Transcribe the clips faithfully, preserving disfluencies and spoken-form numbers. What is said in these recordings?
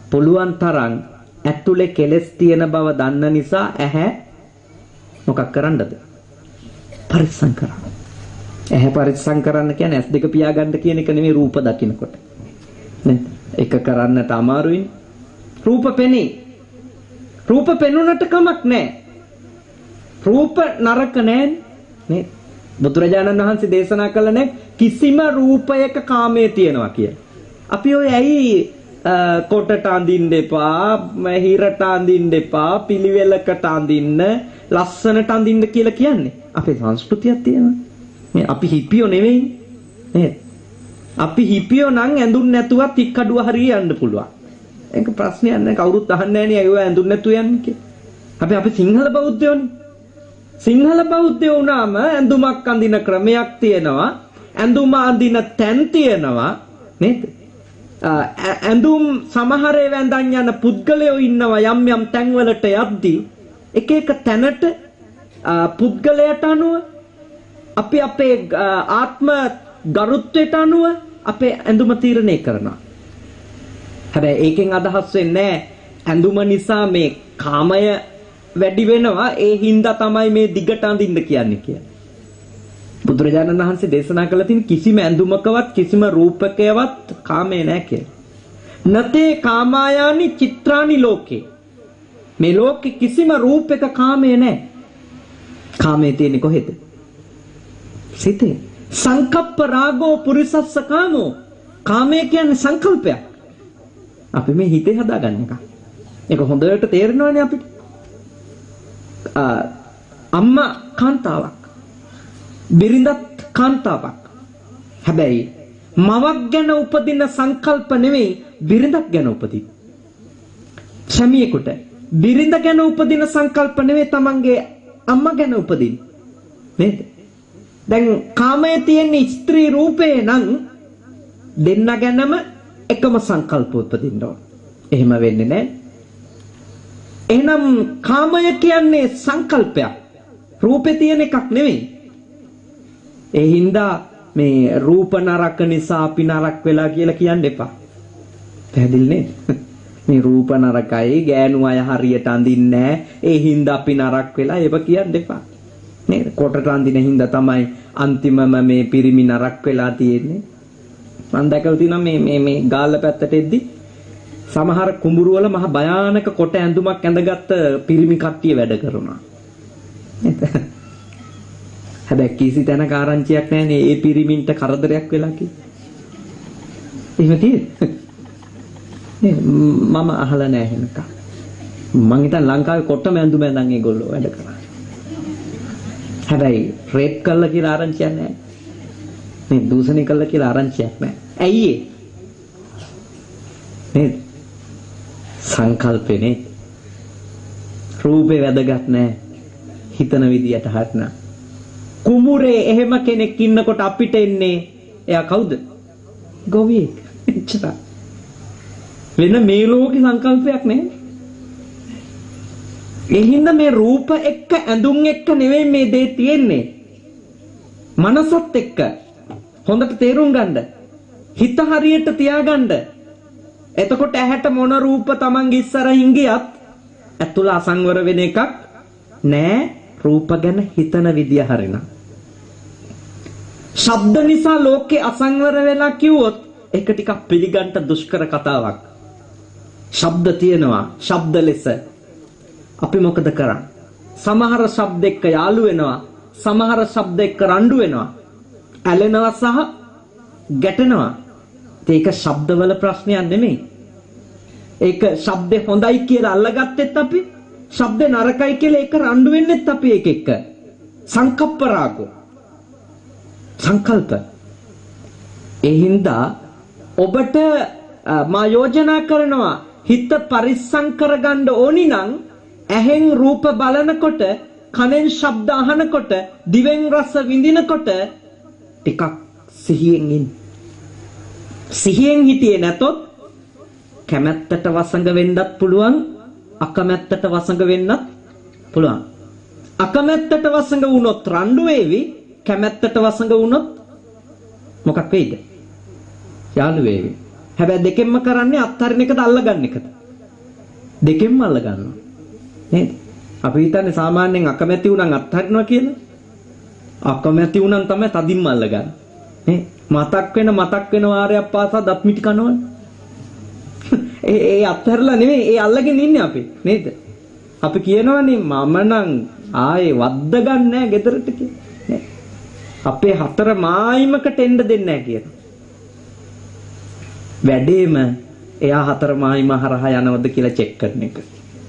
පුළුවන් තරම් ඇතුලේ කෙලස් තියෙන බව දන්න නිසා ඇහැ මොකක් කරන්නද? පරිස්සම් කරන්න. ඇහැ පරිස්සම් කරන්න කියන්නේ ඇස් දෙක පියාගන්න කියන එක නෙමෙයි රූප දකින්නකොට. නේද? එක කරන්නට අමාරුයි. රූප පෙනේ. රූප පෙනුනට කමක් නැහැ. රූප නරක නැහැ නේ. බුදුරජාණන් වහන්සේ දේශනා කළ නැහැ කිසිම රූපයක කාමයේ තියනවා කියලා. අපි ඔය ඇයි කොටට අඳින්න එපා, හිරට අඳින්න එපා, පිළිවෙලකට අඳින්න, ලස්සනට අඳින්න කියලා කියන්නේ. අපේ සංස්කෘතියක් තියෙනවා. මේ අපි හිපියෝ නෙවෙයි නේද? අපි හිපියෝ නම් ඇඳුම් නැතුවත් තික්කඩුව හරිය යන්න පුළුවන්. ඒක ප්‍රශ්නයක් නෑ. කවුරුත් අහන්නේ නෑනේ අයෝ ඇඳුම් නැතුව යන්නේ කියලා. අපි අපි සිංහල බෞද්ධයෝනේ. සිංහල බෞද්ධයෝ වුණාම ඇඳුමක් අඳින ක්‍රමයක් තියෙනවා. ඇඳුම අඳින තැන් තියෙනවා නේද? ඇඳුම් සමහර වෙන්දන් යන පුද්ගලයෝ ඉන්නවා යම් යම් තැන්වලට යද්දී එක එක තැනට පුද්ගලයට අනුව අපි අපේ ආත්ම ගරුත්වයට අනුව අපේ ඇඳුම තීරණය කරනවා. හැබැයි ඒකෙන් අදහස් වෙන්නේ ඇඳුම නිසා මේ කාමය වැඩි වෙනවා ඒ හින්දා තමයි මේ දිගට අඳින්න කියන්නේ කියලා. බුදුරජාණන් වහන්සේ දේශනා කළ තියෙන කිසිම ඇඳුමකවත් කිසිම රූපකයවත් කාමේ නැහැ කියලා. නතේ කාමායානි චිත්‍රානි ලෝකේ. මේ ලෝකේ කිසිම රූපයක කාමේ නැහැ. කාමේ තියෙන්නේ කොහෙද? සිතේ. සංකප්ප රාගෝ පුරිසස්ස කාමෝ. කාමය කියන්නේ සංකල්පයක්. අපි මේ හිතේ හදාගන්න එක. ඒක හොඳට තේරෙනවනේ අපිට. අම්මා කාන්තාවක්. බිරිඳත් කාන්තාවක්. හැබැයි මවක් ගැන උපදින සංකල්ප නෙවෙයි බිරිඳක් ගැන උපදින. සමියෙකුට බිරිඳ ගැන උපදින සංකල්ප නෙවෙයි තමන්ගේ අම්මා ගැන උපදින. නේද? දැන් කාමයේ තියෙන ස්ත්‍රී රූපේ නම් දෙන්න ගැනම එකම සංකල්ප උපදින්න ඕන. එහෙම වෙන්නේ නැහැ. එහෙනම් කාමය කියන්නේ සංකල්පයක්. රූපේ තියෙන එකක් නෙවෙයි. ඒ හින්දා මේ රූප නරක නිසා අපි නරක වෙලා කියලා කියන්න එපා. පැහැදිලි නේද? මේ රූප නරකයි ගෑනු අය හරියට අඳින්නේ නැහැ. ඒ හින්දා අපි නරක වෙලා ඒව කියන්න එපා. නේද? කොටට අඳින හින්දා තමයි අන්තිමම මේ පිරිමි නරක වෙලා තියෙන්නේ. මම දැකලා තියෙනවා මේ මේ මේ ගාල්ල පැත්තට එද්දි සමහර කුඹුරු වල මහ භයානක කොට ඇඳුමක් ඇඳගත්ත පිරිමි කට්ටිය වැඩ කරනවා. හැබැයි කිසි තැනක ආරංචියක් නැහැනේ ඒ පිරිමින්ට කරදරයක් වෙලා කියලා. එහෙම තියෙන්නේ. මම අහලා නැහැ එහෙමක. මං හිතන්නේ ලංකාවේ කොට්ටම ඇඳුම ඇඳන් ඒගොල්ලෝ වැඩ කරන්නේ. හැබැයි රේප් කළා කියලා ආරංචියක් නැහැ. මේ දූෂණය කළා කියලා ආරංචියක් නැහැ. ඇයි ඒ? නේද? සංකල්පනේ. රූපේ වැදගත් නැහැ. හිතන විදියට හරින. කුඹුරේ එහෙම කෙනෙක් ඉන්නකොට අපිට එන්නේ එයා කවුද? ගොවියෙක්. එච්චරයි. වෙන මේ ලෝකේ සංකල්පයක් නැහැ. ඒ හින්දා මේ රූප එක්ක ඇඳුම් එක්ක නෙවෙයි මේ දේ තියෙන්නේ. මනසත් එක්ක හොඳට තේරුම් ගන්න. හිත හරියට තියාගන්න. එතකොට ඇහැට මොන රූප Taman ඉස්සරහින් ගියත් ඇතුළ අසංවර වෙන එකක් නෑ. රූප ගැන හිතන විදිය හරිනම්. ශබ්ද නිසා ලෝකේ අසංවර වෙලා කිව්වොත් ඒක ටිකක් පිළිගන්න දුෂ්කර කතාවක්. ශබ්ද තියෙනවා. ශබ්ද ලෙස අපි මොකද කරන්නේ? සමහර ශබ්ද එක්ක යාළු වෙනවා. සමහර ශබ්ද එක්ක රණ්ඩු වෙනවා. ඇලෙනවා සහ ගැටෙනවා. ඒක ශබ්දවල ප්‍රශ්නයක් නෙමෙයි. ඒක ශබ්දේ හොඳයි කියලා අල්ලගත්තෙත් අපි ශබ්ද නරකයි කියලා ඒක රණ්ඩු වෙන්නෙත් අපි එක එක. සංකප්ප රාගෝ. සංකල්ප. ඒ හින්දා ඔබට මා යෝජනා කරනවා හිත පරිස්සම් කරගන්න ඕනි නම් ඇහෙන් රූප බලනකොට, කනෙන් ශබ්ද අහනකොට, දිවෙන් රස විඳිනකොට ටිකක් සිහියෙන් ඉන්න. සිහියෙන් හිටියේ නැතොත් කැමැත්තට වසඟ වෙන්නත් පුළුවන්, අකමැත්තට වසඟ වෙන්නත් පුළුවන්. අකමැත්තට වසඟ වුණොත් රණ්ඩු වේවි, කැමැත්තට වසඟ වුණොත් මොකක් වෙයිද? යාළු වේවි. හැබැයි දෙකෙන්ම කරන්නේ අත්හරින එකද අල්ලගන්න එකද? දෙකෙන්ම අල්ල ගන්නවා. නේද? අපි හිතන්නේ සාමාන්‍යයෙන් අකමැති වුණන් අත්හරිනවා කියලා. අකමැති වුණන් තමයි තදින්ම අල්ල ගන්න. නේ? මතක් වෙන මතක් වෙන වාරයක් පාසා දත් මිටි කනවනේ. ඒ ඒ අත්හැරලා නෙමෙයි ඒ අල්ලගෙන ඉන්නේ අපි. නේද? අපි කියනවනේ මම නම් ආයේ වද්ද ගන්න නැහැ ගෙදරට කියලා. අපේ හතර මායිමකට එන්න දෙන්නේ නැහැ කියනවා. වැඩේම එයා හතර මායිම හරහා යනවද කියලා චෙක් කරන එක.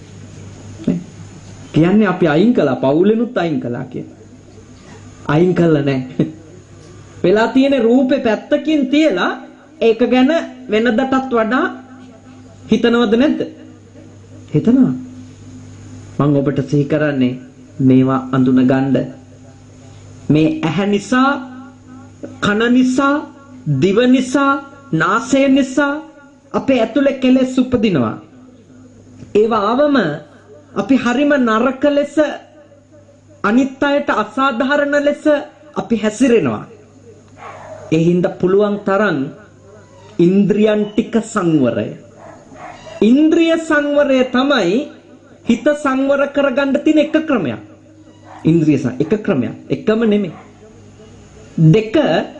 කියන්නේ අපි අයින් කළා පවුලෙනුත් අයින් කළා කියලා. අයින් කළා නැහැ. වෙලා තියෙන රූපේ පැත්තකින් තියලා ඒක ගැන වෙනදටත් වඩා හිතනවද නැද්ද? හිතනවා. මම ඔබට සිහි කරන්නේ මේවා අඳුන ගන්න මේ ඇහැ නිසා, කන නිසා, දිව නිසා, නාසය නිසා අපේ ඇතුලේ කෙලෙස් උපදිනවා. ඒවා ආවම අපි හරිම නරක ලෙස අනිත් අයට අසාධාරණ ලෙස අපි හැසිරෙනවා. ඒ හින්දා පුළුවන් තරම් ඉන්ද්‍රියන් ටික සංවරය. ඉන්ද්‍රිය සංවරය තමයි හිත සංවර කරගන්න තියෙන එක ක්‍රමයක්. ඉන්ද්‍රිය සං එක ක්‍රමයක්. එකම නෙමෙයි. දෙක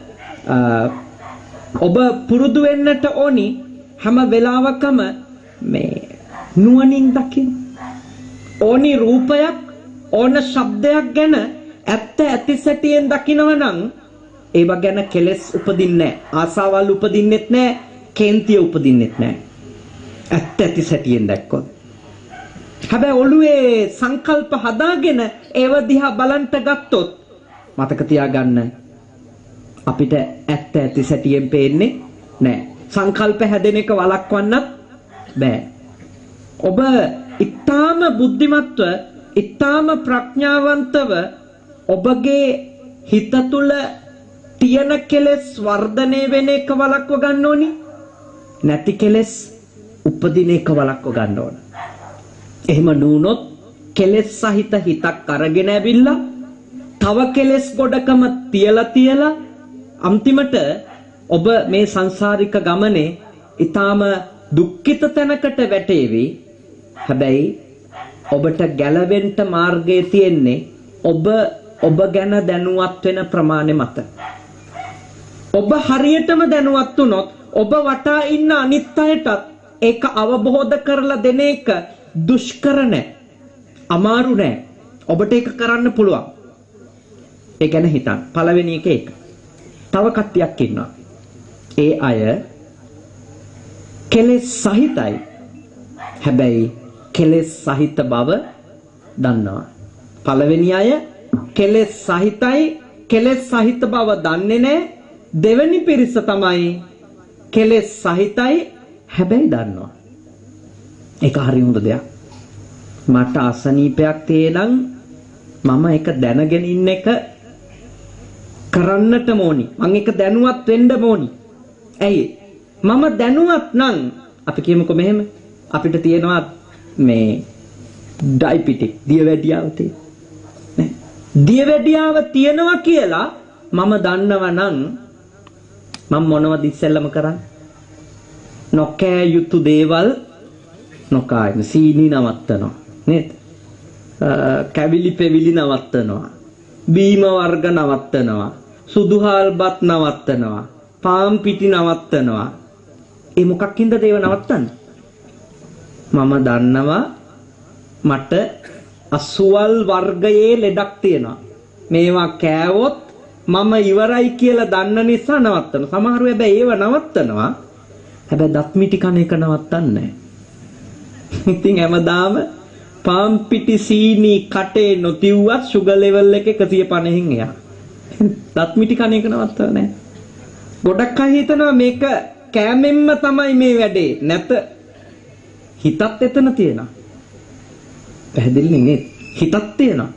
ඔබ පුරුදු වෙන්නට ඕනි හැම වෙලාවකම මේ නුවණින් දකින්න. ඕනි රූපයක් ඕන ශබ්දයක් ගැන ඇත්ත ඇති සැටියෙන් දකිනවා නම් ඒව ගැන කෙලෙස් උපදින්නේ නැහැ. ආසාවල් උපදින්නෙත් නැහැ. කේන්තිය උපදින්නෙත් නැහැ. ඇත්ත ඇති සැටියෙන් දැක්කොත්. හැබැයි ඔළුවේ සංකල්ප හදාගෙන ඒව දිහා බලන්ට ගත්තොත් මතක තියාගන්න අපිට ඇත්ත ඇති සැටියෙන් පේන්නේ නැහැ. සංකල්ප හැදෙන එක වළක්වන්නත් බෑ. ඔබ ඊටාම බුද්ධිමත්ව, ඊටාම ප්‍රඥාවන්තව ඔබගේ හිත තුළ තියෙන කෙලෙස් වර්ධනය වෙන එක වළක්ව ගන්න ඕනි. නැති කෙලෙස් උපදින එක වළක්ව ගන්න ඕන. එහෙම නුනොත් කෙලෙස් සහිත හිතක් අරගෙන ඇවිල්ලා තව කෙලෙස් ගොඩකම තියලා තියලා අන්තිමට ඔබ මේ සංසාරික ගමනේ ඊටාම දුක්ඛිත තැනකට වැටේවි. හැබැයි ඔබට ගැලවෙන්න මාර්ගය තියෙන්නේ ඔබ ඔබ ගැන දැනුවත් වෙන ප්‍රමාණය මත. ඔබ හරියටම දැනුවත් වුණොත් ඔබ වටා ඉන්න අනිත් අයටත් ඒක අවබෝධ කරලා දෙන එක දුෂ්කර නැහැ. අමාරු නැහැ. ඔබට ඒක කරන්න පුළුවන්. ඒ ගැන හිතන්න. පළවෙනි එක ඒක. තව කට්ටියක් ඉන්නවා. ඒ අය කෙලෙස් සහිතයි. හැබැයි කෙලෙස් සහිත බව දන්නවා. පළවෙනි අය කෙලෙස් සහිතයි, කෙලෙස් සහිත බව දන්නේ නැහැ. දෙවෙනි පිරිස තමයි කෙලෙස් සහිතයි හැබැයි දන්නවා. ඒක හරි හොඳ දෙයක්. මට අසනීපයක් තේනම් මම ඒක දැනගෙන ඉන්න එක කරන්නට ඕනි. මම ඒක දැනුවත් වෙන්න ඕනි. ඇයි? මම දැනුවත් නම් අපි කියමුකෝ මෙහෙම අපිට තියෙනවා මේ ඩයබටික් දියවැඩියාව තියෙනවා. නේ? දියවැඩියාව තියෙනවා කියලා මම දන්නවා නම් මම මොනවද ඉස්සෙල්ලම කරන්නේ? නොකෑ යුතු දේවල් නොකායම සීනි නවත්තනවා නේද? කැවිලි පෙවිලි නවත්තනවා. බීම වර්ග නවත්තනවා. සුදුහල්බත් නවත්තනවා. පාම් පිටි නවත්තනවා. ඒ මොකක්ින්ද දේව නවත්තන්නේ? මම දන්නවා මට අසුවල් වර්ගයේ ලෙඩක් තියෙනවා. මේවා කෑවොත් මම ඉවරයි කියලා දන්න නිසා නවත්තනවා. සමහරව හැබැයි ඒව නවත්තනවා. හැබැයි දත් මිටි කන එක නවත්තන්නේ නැහැ. ඉතින් හැමදාම පාම් පිටි සීනි කටේ නොතිව්වත් සුගර් ලෙවල් එක එකසිය පනහෙන් එහා. දත් මිටි කන එක නවත්තන්නේ නැහැ. ගොඩක් අය හිතනවා මේක කෑමෙන්ම තමයි මේ වැඩේ. නැත. හිතත් එතන තියෙනවා. පැහැදිලි නේ? හිතත් තියෙනවා.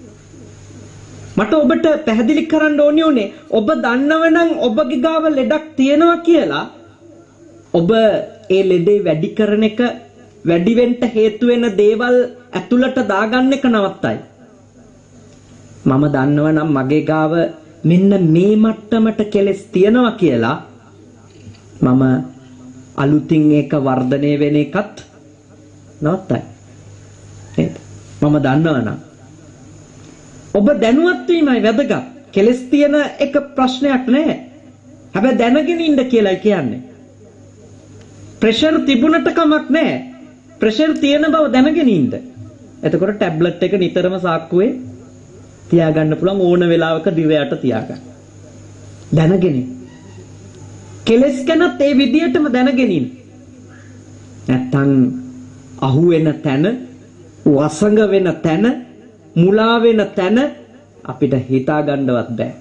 මට ඔබට පැහැදිලි කරන්න ඕනේ උනේ ඔබ දන්නව නම් ඔබගේ ගාව ලෙඩක් තියෙනවා කියලා ඔබ ඒ ලෙඩේ වැඩි කරන එක වැඩි වෙන්න හේතු වෙන දේවල් ඇතුළට දාගන්න එක නවත්තයි. මම දන්නව නම් මගේ ගාව මෙන්න මේ මට්ටමට කෙලස් තියෙනවා කියලා මම අලුතින් ඒක වර්ධනය වෙන එකත් නවත්තයි. නේද? මම දන්නවනම් ඔබ දැනුවත් වීමයි වැදගත්. කෙලස් තියෙන එක ප්‍රශ්නයක් නෑ. හැබැයි දැනගෙන ඉන්න කියලා කියන්නේ. ප්‍රෙෂර් තිබුණට කමක් නෑ. ප්‍රෙෂර් තියෙන බව දැනගෙන ඉන්න. එතකොට ටැබ්ලට් එක නිතරම සාක්කුවේ තියාගන්න පුළුවන් ඕන වෙලාවක දිවයට තියාගන්න. දැනගෙන. කෙලස් ගැනත් ඒ විදියටම දැනගෙන ඉන්න. නැත්තම් අහු වෙන තැන, වසඟ වෙන තැන, මුලා වෙන තැන අපිට හිතා ගන්නවත් බෑ.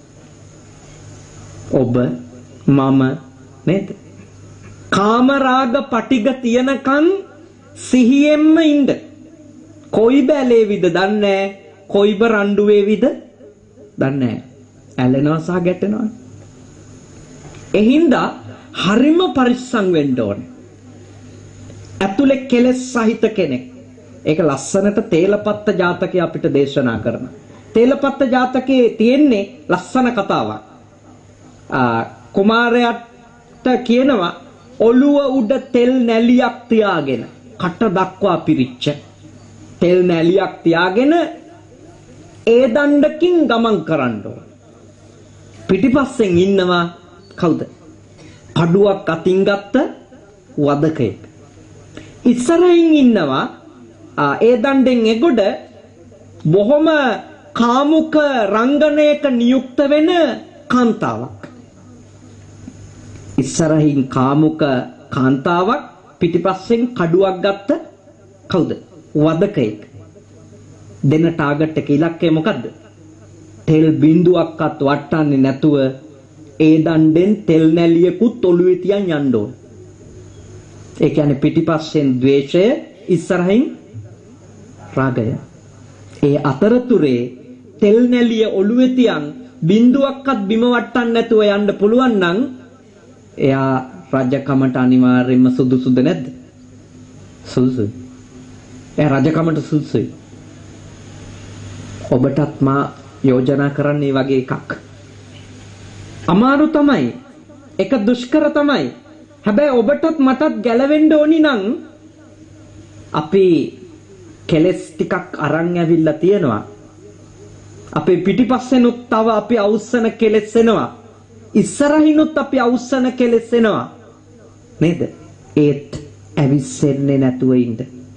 ඔබ මම නේද? කාම රාග පටිග තියනකන් සිහියෙන්ම ඉන්න. කොයි බැලේවිද දන්නේ නැහැ. කොයි බරණ්ඩු වේවිද දන්නේ නැහැ. ඇලෙනවා සහ ගැටෙනවා. එහින්දා හරිම පරිස්සම් වෙන්න ඕනේ. ඇතුලේ කෙලෙස් සහිත කෙනෙක්. ඒක ලස්සනට තේලපත්ත ජාතකය අපිට දේශනා කරනවා. තේලපත්ත ජාතකයේ තියෙන්නේ ලස්සන කතාවක්. කුමාරයාට කියනවා ඔළුව උඩ තෙල් නැලියක් තියාගෙන කට දක්වා පිරිච්ච තෙල් නැලියක් තියාගෙන ඒ දණ්ඩකින් ගමන් කරන්න ඕන. පිටිපස්සෙන් ඉන්නවා කවුද? කඩුවක් අතින් ගත්ත වදකෙක්. ඉස්සරහින් ඉන්නවා ඒ දණ්ඩෙන් එගොඩ බොහොම කාමුක රංගනයක නියුක්ත වෙන කාන්තාවක්. ඉස්සරහින් කාමුක කාන්තාවක්, පිටිපස්සෙන් කඩුවක් ගත්ත කවුද? වදකෙක්. දෙන ටාගට් එක ඉලක්කය මොකද්ද? තෙල් බිඳුවක්වත් වටන්නේ නැතුව ඒ දණ්ඩෙන් තෙල් නැලියකුත් ඔළුවේ තියන් යන්න ඕන. ඒ කියන්නේ පිටිපස්සෙන් ද්වේෂය, ඉස්සරහින් රාගය. ඒ අතරතුරේ තෙල් නැලිය ඔළුවේ තියන් බිඳුවක්වත් බිම වටන්න නැතුව යන්න පුළුවන් නම් එයා රජකමට අනිවාර්යයෙන්ම සුදුසුද නැද්ද? සුදුසුයි. එයා රජකමට සුදුසුයි. ඔබටත් මා යෝජනා කරන්නේ වගේ එකක්. අමාරු තමයි. එක දුෂ්කර තමයි. හැබැයි ඔබටත් මටත් ගැලවෙන්න ඕනි නම් අපි කෙලස් ටිකක් අරන් ඇවිල්ලා තියෙනවා. අපේ පිටිපස්සෙනුත් තව අපි අවුස්සන කෙලස් එනවා. ඉස්සරහිනුත් අපි අවුස්සන කෙලස් එනවා. නේද? ඒත් ඇවිස්සෙන්නේ නැතුව ඉන්න.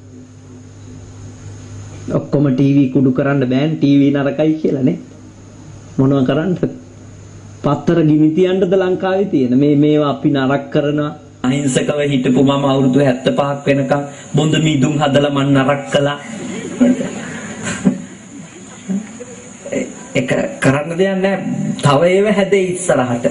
ඔක්කොම ටීවී කුඩු කරන්න බෑන් ටීවී නරකයි කියලා නේ. මොනව කරන්නද? පත්තර ගිනි තියන්නද ලංකාවේ තියෙන මේ මේවා අපි නරක කරනවා. අහිංසකව හිටපු මම අවුරුදු හැත්තෑ පහක් වෙනකම් බොඳ මිදුම් හදලා මන් නරක කළා. ඒක කරන්න දෙයක් නැහැ. තව ඒව හැදේ ඉස්සරහට.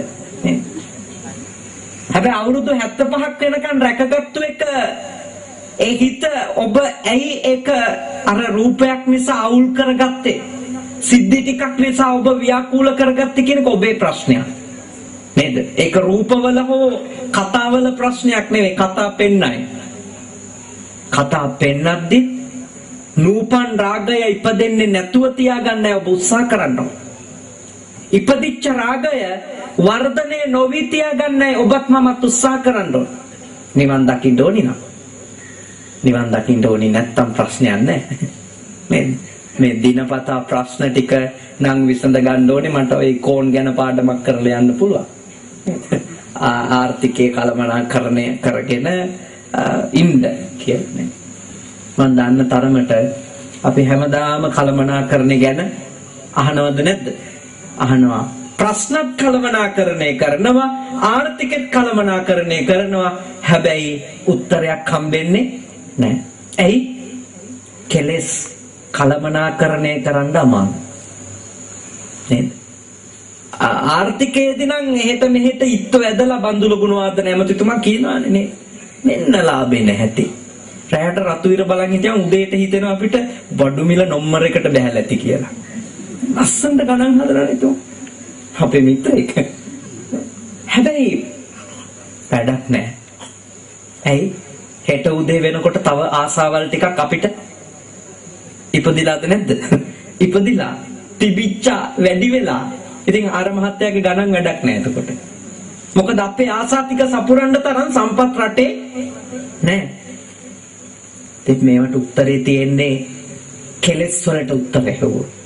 හැබැයි අවුරුදු හැත්තෑ පහක් වෙනකම් රැකගත්තු එක ඒ හිත ඔබ ඇයි ඒක අර රූපයක් නිසා අවුල් කරගත්තේ? සිද්ධි ටිකක් නිසා ඔබ ව්‍යාකූල කරගත්තේ කියන එක ඔබේ ප්‍රශ්නයක්. නේද? ඒක රූපවල හෝ කතාවල ප්‍රශ්නයක් නෙවෙයි. කතා පෙන්නයි. කතා පෙන්නද්දි නූපන් රාගය ඉපදෙන්නේ නැතුව තියාගන්න ඔබ උත්සාහ කරනවා. ඉපදිච්ච රාගය වර්ධනය නොවි තියාගන්න ඔබත් මමත් උත්සාහ කරනවා. නිවන් දකින්න ඕනි නම් නිවන් දකින්න ඕනි නැත්තම් ප්‍රශ්නයක් නැහැ. මේ මේ දිනපතා ප්‍රශ්න ටික නම් විසඳ ගන්න ඕනේ. මට ওই කෝන් ගැන පාඩමක් කරලා යන්න පුළුවන්. ආර්ථිකයේ කළමනාකරණය කරගෙන ඉන්න කියන්නේ. මම දන්න තරමට අපි හැමදාම කළමනාකරණය ගැන අහනවද නැද්ද? අහනවා. ප්‍රශ්නත් කළමනාකරණය කරනවා, ආර්ථිකෙත් කළමනාකරණය කරනවා. හැබැයි උත්තරයක් හම්බෙන්නේ නැහැ. ඇයි? කෙලස් කළමනාකරණය කරන්න අමාරු. නේද? ආර්ථිකයේදී නම් එහෙට මෙහෙට ඉත්තු ඇදලා බඳුළු ගුණවාදන ඇමතිතුමා කියනවානේ නේ. මෙන්න ලාභේ නැහැටි. රැයට රතු ඉර බලන් හිටියම උදේට හිතෙනවා අපිට බඩු මිල නම්බර එකට බහැලා ඇති කියලා. අස්සන්ට ගණන් හදලා නේද? අපේ මිත්‍රෙක්. හැබැයි වැඩක් නැහැ. ඇයි? හෙට උදේ වෙනකොට තව ආසාවල් ටිකක් අපිට ඉපදිලාද නැද්ද? ඉපදිලා තිබිච්ච වැඩි වෙලා. ඉතින් ආර මහත්තයාගේ ගණන් වැඩක් නැහැ එතකොට. මොකද අපේ ආසා ටික සපුරන්න තරම් සම්පත් රටේ නැහැ. ඉතින් මේවට උත්තරේ තියෙන්නේ කෙලෙස් වලට උත්තර හෙව්වොත්.